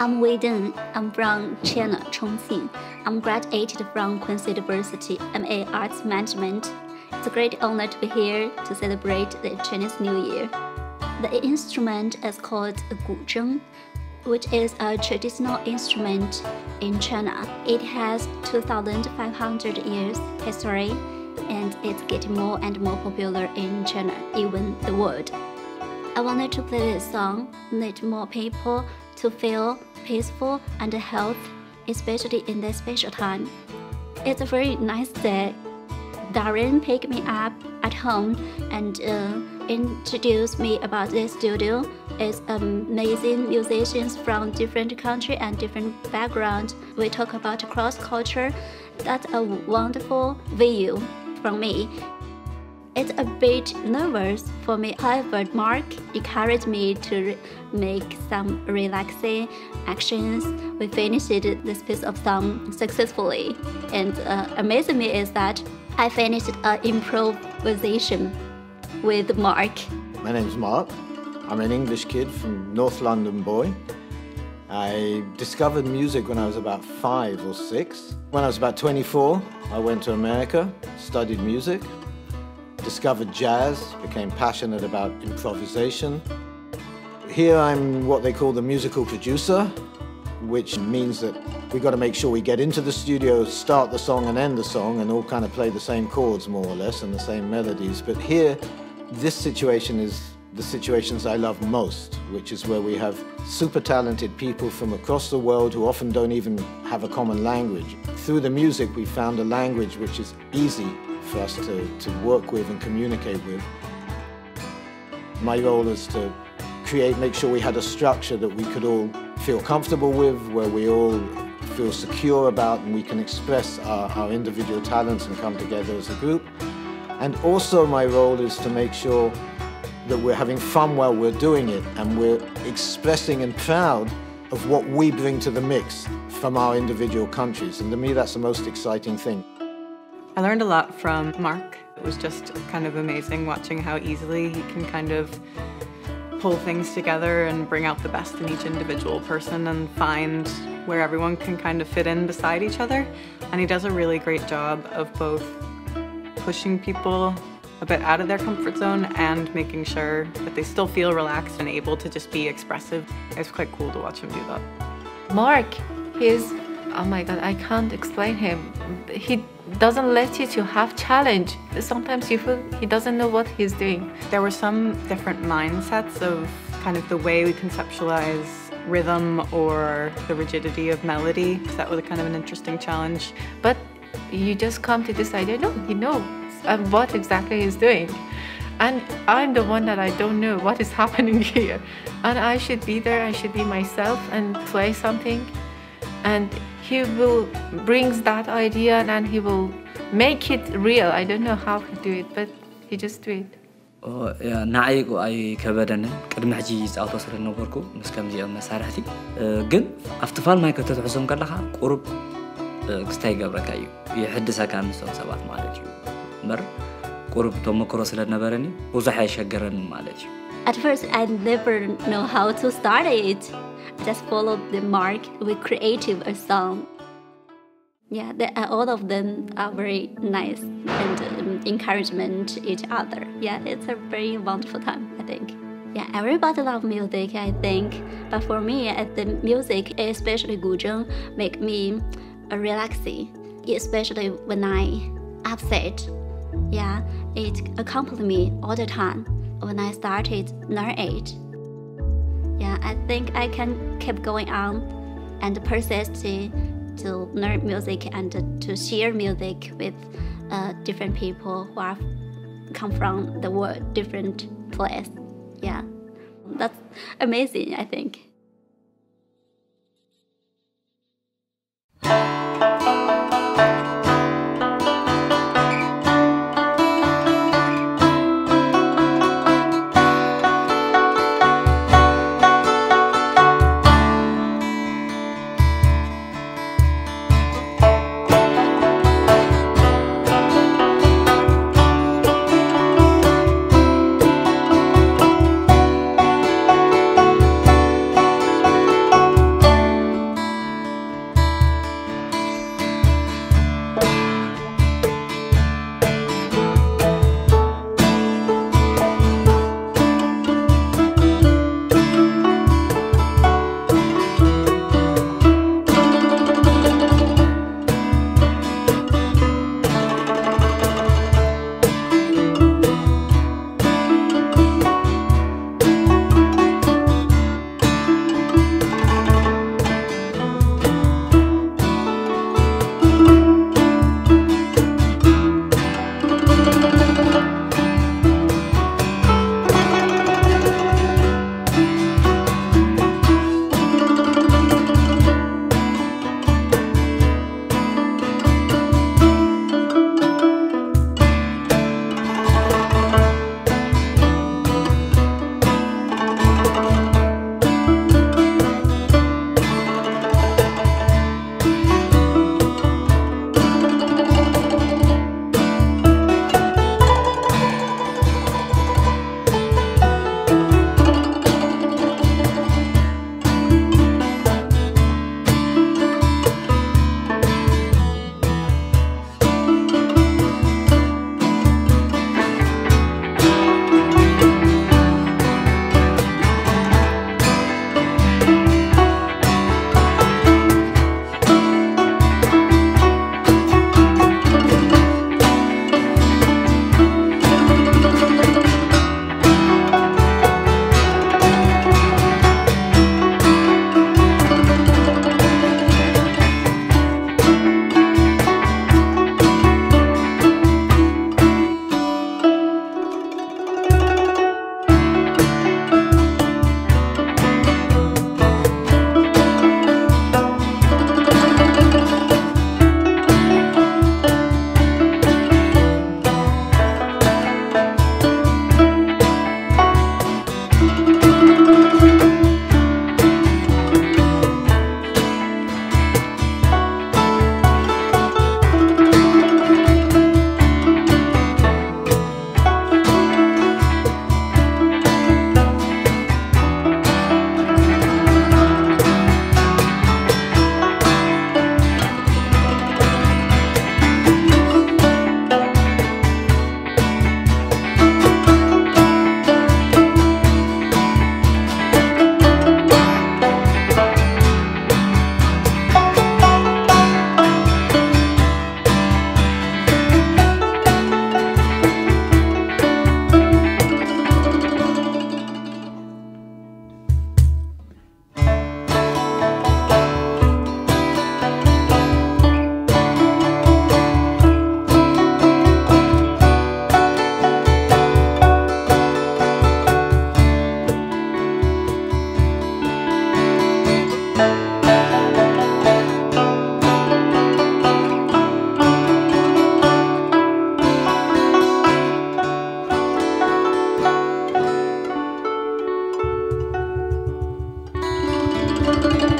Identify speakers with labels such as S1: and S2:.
S1: I'm Wei Deng. I'm from China, Chongqing. I'm graduated from Queen's University, MA Arts Management. It's a great honor to be here to celebrate the Chinese New Year. The instrument is called guzheng, which is a traditional instrument in China. It has 2,500 years history, and it's getting more and more popular in China, even the world. I wanted to play this song, let more people to feel peaceful and healthy, especially in this special time. It's a very nice day. Darren picked me up at home and introduced me about this studio. It's amazing musicians from different countries and different backgrounds. We talk about cross culture. That's a wonderful view from me. It's a bit nervous for me. However, Mark encouraged me to make some relaxing actions. We finished this piece of song successfully. And amazing me is that I finished an improvisation with Mark.
S2: My name's Mark. I'm an English kid from North London boy. I discovered music when I was about 5 or 6. When I was about 24, I went to America, studied music, discovered jazz, became passionate about improvisation. Here I'm what they call the musical producer, which means that we've got to make sure we get into the studio, start the song and end the song, and all kind of play the same chords more or less and the same melodies. But here, this situation is the situations I love most, which is where we have super talented people from across the world who often don't even have a common language. Through the music, we found a language which is easy for us to work with and communicate with. My role is to make sure we had a structure that we could all feel comfortable with, where we all feel secure about and we can express our individual talents and come together as a group. And also my role is to make sure that we're having fun while we're doing it and we're expressing and proud of what we bring to the mix from our individual countries. And to me, that's the most exciting thing.
S3: I learned a lot from Mark. It was just kind of amazing watching how easily he can kind of pull things together and bring out the best in each individual person and find where everyone can kind of fit in beside each other. And he does a really great job of both pushing people a bit out of their comfort zone and making sure that they still feel relaxed and able to just be expressive. It's quite cool to watch him do that.
S4: Mark, oh my God, I can't explain him. He doesn't let you to have challenge. Sometimes you feel he doesn't know what he's doing.
S3: There were some different mindsets of kind of the way we conceptualize rhythm or the rigidity of melody. So that was kind of an interesting challenge.
S4: But you just come to this idea, no, he knows what exactly he's doing. And I'm the one that I don't know what is happening here. And I should be there, I should be myself and play something. And he will brings that idea and he will make it real. I don't know how he do it, but he just do it.
S5: نعيق أي كبدنا قدم حجي زعطوا سر النبركو مسكم زي مسارحتي جن أفتفال ما يكتب حسن كلها قرب كستاي قبل كايو يحدث كان مسون سبات مالتيو مر قرب توم كروس للنبرني وزحي شجرن مالتيو.
S1: At first, I never know how to start it. Just follow the Mark with creative a song. Yeah, all of them are very nice and encouragement each other. Yeah, it's a very wonderful time, I think. Yeah, everybody loves music, I think. But for me, the music, especially guzheng, make me relaxing, especially when I upset. Yeah, it accompanies me all the time when I started learn it. Yeah, I think I can keep going on and persist to learn music and to share music with different people who are come from the world, different place. Yeah, that's amazing, I think. you.